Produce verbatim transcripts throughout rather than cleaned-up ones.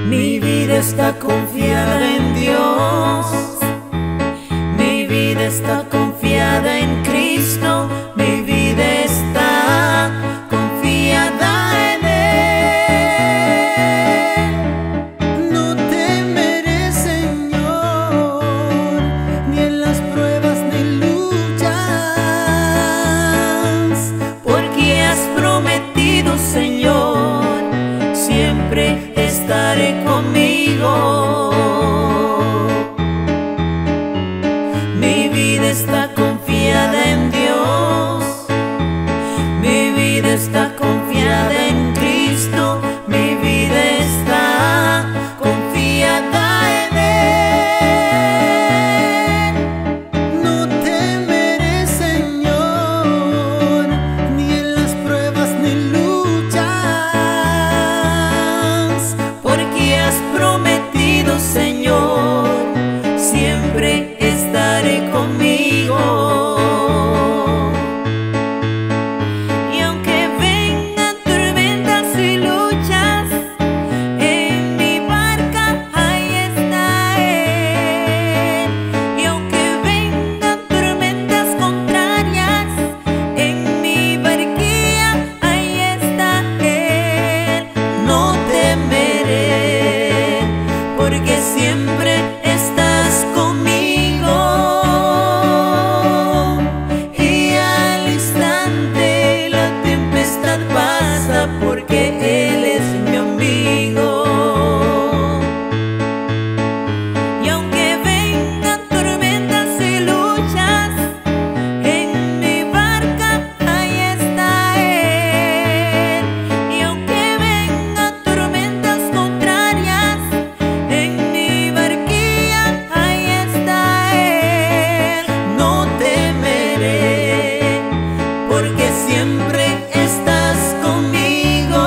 Mi vida está confiada en Dios, mi vida está confiada en Cristo, mi vida está confiada en Él. No temeré, Señor, ni en las pruebas ni luchas, porque has prometido, Señor, siempre estaré conmigo. Mi vida está confiada en Dios, mi vida está confiada en Cristo, mi vida está confiada en Él. no temeré, Señor, ni en las pruebas ni luchas, Porque has prometido, Señor, siempre estaré conmigo. Y aunque vengan tormentas y luchas, en mi barca ahí está Él. Y aunque vengan tormentas contrarias, en mi barquilla ahí está Él. No temeré, porque siempre estás conmigo. Y al instante la tempestad pasa, porque Él es mi amigo. Y aunque vengan tormentas y luchas, en mi barca ahí está Él. Y aunque vengan tormentas contrarias, en mi barquilla ahí está Él. No temeré, porque siempre estás conmigo.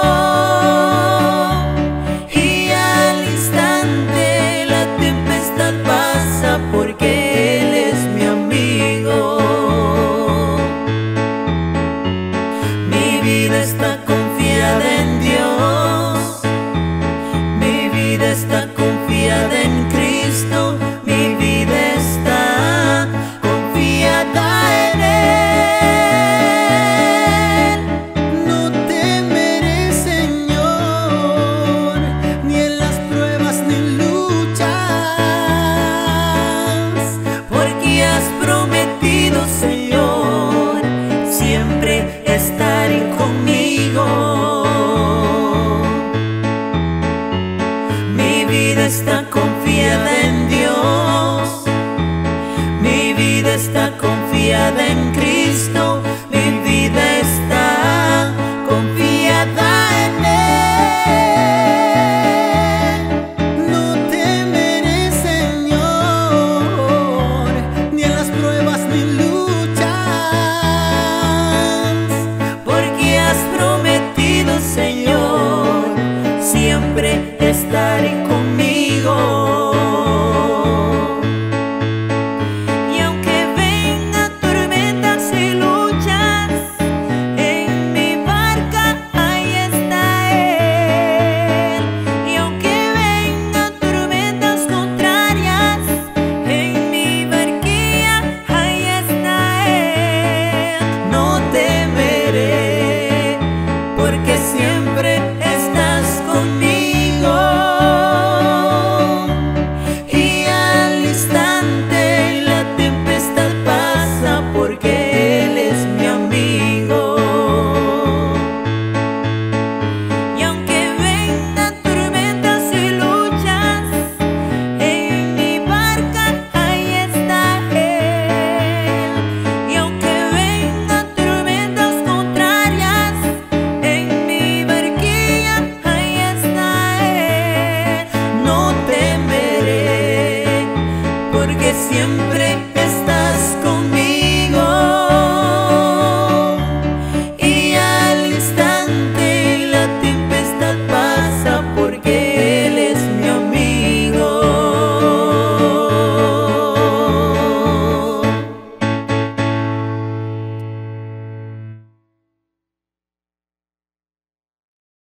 Y al instante la tempestad pasa, porque Él es mi amigo. Mi vida está conmigo.